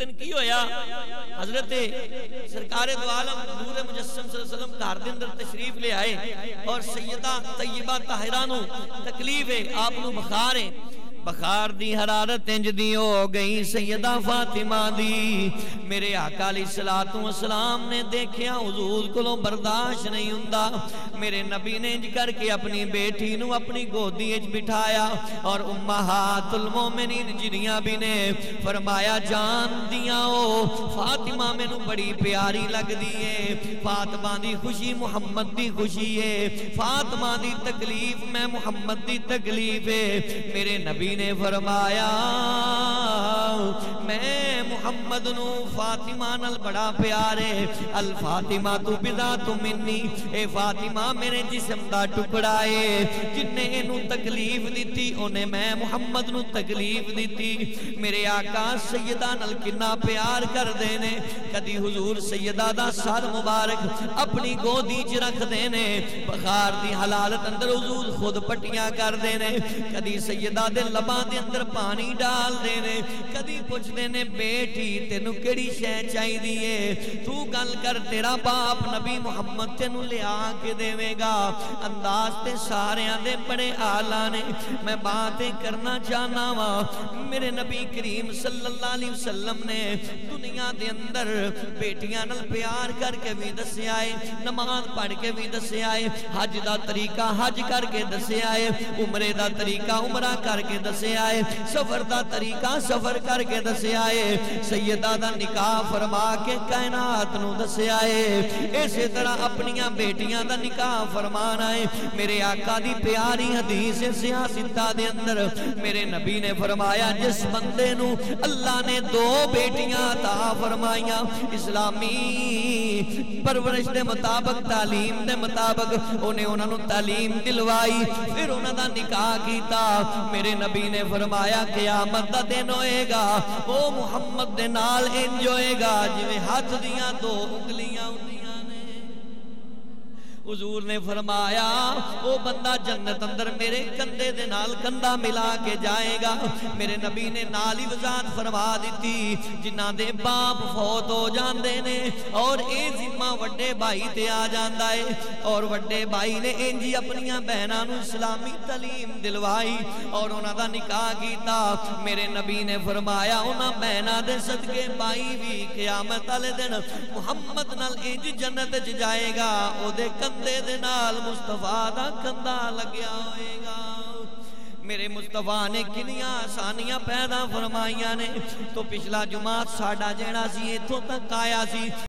دن کی ہویا حضرت سرکار دو عالم نور مجسم صلی اللہ علیہ وسلم گھر دے اندر تشریف لے آئے اور سیدہ طیبہ طاہرہ نو تکلیف ہے، آپ نو بخار ہے، بخار دی حرارت انج دی ہو گئی سیدہ فاطمہ دی۔ میرے آقا علیہ السلام نے دیکھیا حضور کو برداشت نہیں ہوندا، میرے نبی نے انج کر کے اپنی بیٹی نو اپنی گودی اچ بٹھایا اور امہات المومنین جنیاں بھی نے فرمایا جان دیاں او فاطمہ مینوں بڑی پیاری لگ دی ہے، فاطمہ دی خوشی محمد دی خوشی ہے، فاطمہ دی تکلیف میں محمد دی تکلیف ہے۔ میرے نبی نے فرمایا میں محمد نو فاطمہ نال بڑا پیار ہے، الفاطمہ تو بذات منی، اے فاطمہ میرے جسم دا ٹکڑا ہے، جن نے اینو تکلیف دیتی انہیں میں محمد نو تکلیف دیتی۔ میرے آقا سیدہ نال کنا پیار کر دینے، کدی حضور سیدہ دا سر مبارک اپنی گودی چ رکھ دینے، بخار دی حلالت اندر حضور خود پٹیاں کر دینے، کدی سیدہ دے لباں دے اندر پانی ڈال دینے، کدی پوچھ دینے بیٹی تینو کیڑی شے چاہی دیئے، تو گل کر تیرا باپ نبی محمد تینو لے آکے دیوے گا۔ انداز تے سارے آدھے بڑے آلہ نے، میں باتیں کرنا چاہنا وا، میرے نبی کریم صلی اللہ علیہ وسلم نے دنیا دے اندر بیٹیاں نال پیار کر کے بھی دسے آئے، نماز پڑھ کے بھی دسے آئے، حج دا طریقہ حج کر کے دسے آئے، عمرے دا طریقہ عمرہ کر کے دسے آئے، سفر دا طریقہ سفر کر کے دسے آئے، سیدہ دا نکاح فرما کے کائنات نو دسے آئے، اسی طرح اپنیاں بیٹیاں دا نکاح فرمانا ہے۔ میرے آقا دی پیاری حدیث سیاستہ دے اندر میرے نبی نے فرمایا جس بندے نو اللہ نے دو بیٹیاں عطا فرمائیاں، اسلامی پرورش دے مطابق تعلیم دے مطابق انہوں نے تعلیم دلوائی، پھر انہوں دا نکاح کیتا، میرے نبی نے فرمایا قیامت دا دن ہوئے گا او محمد دے نال انج ہوئے گا جویں ہاتھ دیاں دو انگلیاں ہوندیاں نے۔ حضور نے فرمایا او بندہ جنت اندر میرے کندھے دے نال کندھا ملا کے جائے گا۔ میرے نبی نے نال ہی وضاحت فرما دیتی جنہاں دے باپ فوت ہو جاندے نے اور اے ذمہ وڈے بھائی تے آ جاندا ہے، اور وڈے بھائی نے انجی اپنیاں بہناں نو اسلامی تعلیم دلوائی اور انہاں دا نکاح کیتا۔ میرے نبی نے فرمایا انہاں بہناں دے صدقے بھائی بھی قیامت والے دن محمد نال انج جنت وچ جائے گا، او دے کندھے دے نال مصطفیٰ دا کندھا لگیا ہوئے گا۔ میرے مصطفیٰ نے کنیاں آسانیاں پیدا فرمائیاں نے، تو پچھلا جمعہ ساڈا جیڑا سی ایتھوں تک آیا سی۔